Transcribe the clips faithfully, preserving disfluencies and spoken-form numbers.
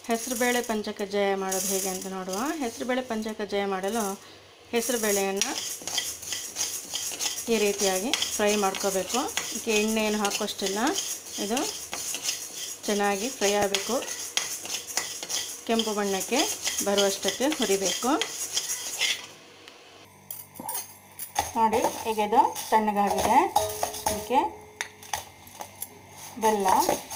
ಹೆಸರುಬೇಳೆ ಪಂಚಕಜ್ಜಾಯ ಮಾಡೋದು ಹೇಗೆ ಅಂತ ನೋಡುವ. ಹೆಸರುಬೇಳೆ ಪಂಚಕಜ್ಜಾಯ ಮಾಡಲು ಹೆಸರುಬೇಳೆಯನ್ನು ಈ ರೀತಿಯಾಗಿ ಫ್ರೈ ಮಾಡ್ಕೋಬೇಕು. ಇದಕ್ಕೆ ಎಣ್ಣೆಯನ್ನು ಹಾಕೋಷ್ಟಿಲ್ಲ, ಇದು ಚೆನ್ನಾಗಿ ಫ್ರೈ ಆಗಬೇಕು. ಕೆಂಪು ಬಣ್ಣಕ್ಕೆ ಬರುವಷ್ಟಕ್ಕೆ ಹುರಿಬೇಕು. ನೋಡಿ ಈಗ ಇದು ತಣ್ಣಗಾಗಿದೆ. ಇದಕ್ಕೆ ಬೆಲ್ಲ,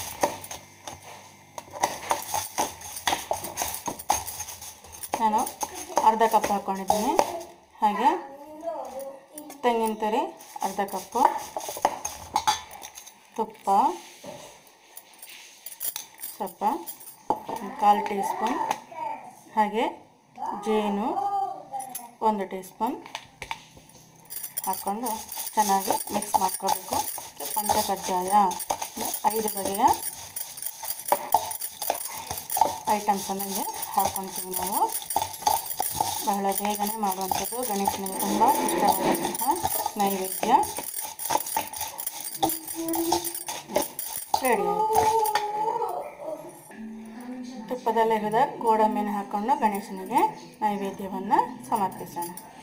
ನಾನು ಅರ್ಧ ಕಪ್ ಹಾಕ್ಕೊಂಡಿದ್ದೀನಿ. ಹಾಗೆ ತೆಂಗಿನ ತುರಿ ಅರ್ಧ ಕಪ್ಪು, ತುಪ್ಪ ಸ್ವಲ್ಪ ಕಾಲು ಟೀ ಸ್ಪೂನ್, ಹಾಗೆ ಜೇನು ಒಂದು ಟೀ ಸ್ಪೂನ್ ಹಾಕ್ಕೊಂಡು ಚೆನ್ನಾಗಿ ಮಿಕ್ಸ್ ಮಾಡ್ಕೋಬೇಕು. ಪಂಚಕಜ್ಜಾಯ ಐದು ಬಗೆಯ ಐಟಮ್ಸನ್ನು ಹಾಕ್ಕೊತೀವಿ ನಾವು. ಬಹಳ ಬೇಗನೆ ಮಾಡುವಂಥದ್ದು, ಗಣೇಶನಿಗೆ ತುಂಬ ಇಷ್ಟವಾದಂತಹ ನೈವೇದ್ಯ ರೆಡಿ ಆಯಿತು. ತುಪ್ಪದಲ್ಲಿ ಹುರಿದ ಗೋಡಂಬಿನ ಹಾಕ್ಕೊಂಡು ಗಣೇಶನಿಗೆ ನೈವೇದ್ಯವನ್ನು ಸಮರ್ಪಿಸೋಣ.